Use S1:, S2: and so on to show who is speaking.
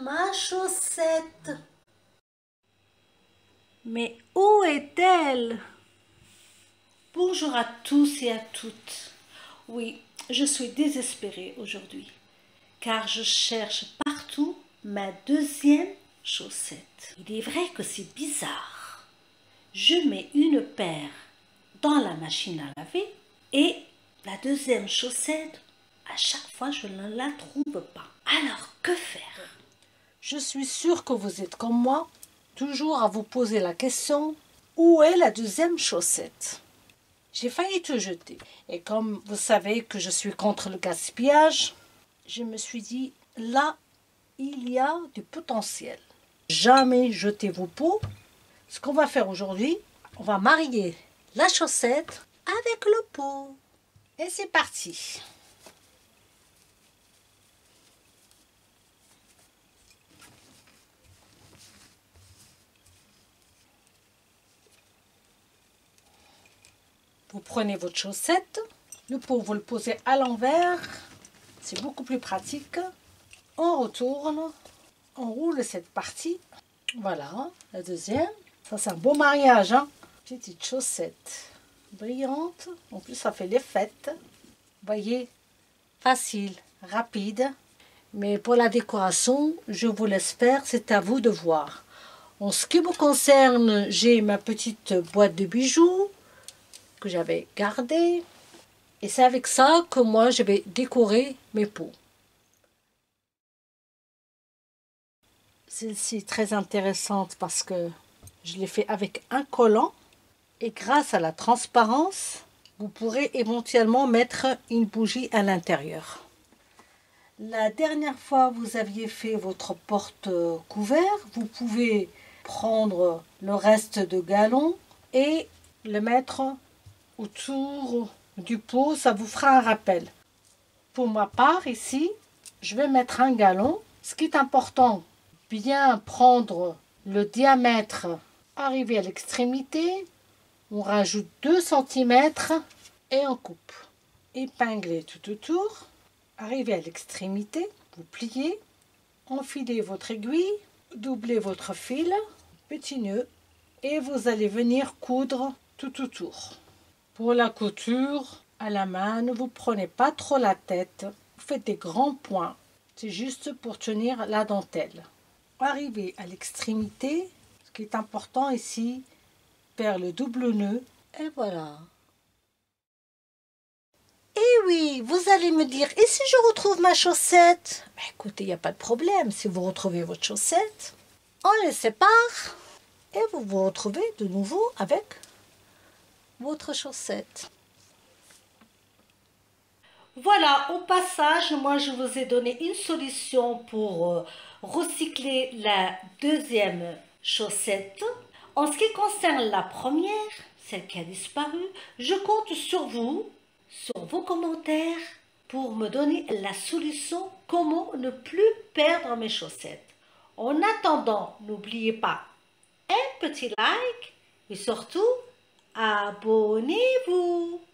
S1: ma chaussette. Mais où est-elle? Bonjour à tous et à toutes. Oui, je suis désespérée aujourd'hui, car je cherche partout ma deuxième chaussette. Il est vrai que c'est bizarre. Je mets une paire dans la machine à laver et la deuxième chaussette, à chaque fois, je ne la trouve pas. Alors, que faire?
S2: Je suis sûre que vous êtes comme moi, toujours à vous poser la question, où est la deuxième chaussette? J'ai failli tout jeter. Et comme vous savez que je suis contre le gaspillage, je me suis dit, là, il y a du potentiel. Jamais jetez vos pots. Ce qu'on va faire aujourd'hui, on va marier la chaussette avec le pot. Et c'est parti. Vous prenez votre chaussette, le pot, vous le posez à l'envers, c'est beaucoup plus pratique. On retourne, on roule cette partie. Voilà, la deuxième. Ça, c'est un beau mariage, hein. Petite chaussette brillante. En plus, ça fait les fêtes. Vous voyez, facile, rapide. Mais pour la décoration, je vous laisse faire, c'est à vous de voir. En ce qui me concerne, j'ai ma petite boîte de bijoux que j'avais gardée. Et c'est avec ça que moi, je vais décorer mes pots. Celle-ci est très intéressante parce que je l'ai fait avec un collant. Et grâce à la transparence, vous pourrez éventuellement mettre une bougie à l'intérieur. La dernière fois, vous aviez fait votre porte-couvert. Vous pouvez prendre le reste de galon et le mettre autour du pot. Ça vous fera un rappel. Pour ma part, ici, je vais mettre un galon. Ce qui est important, bien prendre le diamètre, arriver à l'extrémité. On rajoute 2 cm et on coupe. Épinglez tout autour. Arrivez à l'extrémité, vous pliez, enfilez votre aiguille, doublez votre fil, petit nœud, et vous allez venir coudre tout autour. Pour la couture, à la main, ne vous prenez pas trop la tête. Vous faites des grands points. C'est juste pour tenir la dentelle. Arrivez à l'extrémité. Ce qui est important ici, faire le double nœud. Et voilà. Eh oui, vous allez me dire, et si je retrouve ma chaussette? Ben, écoutez, il n'y a pas de problème. Si vous retrouvez votre chaussette, on les sépare et vous vous retrouvez de nouveau avec votre chaussette.
S1: Voilà, au passage, moi je vous ai donné une solution pour recycler la deuxième chaussette. En ce qui concerne la première, celle qui a disparu, je compte sur vous, sur vos commentaires, pour me donner la solution comment ne plus perdre mes chaussettes. En attendant, n'oubliez pas un petit like et surtout, abonnez-vous.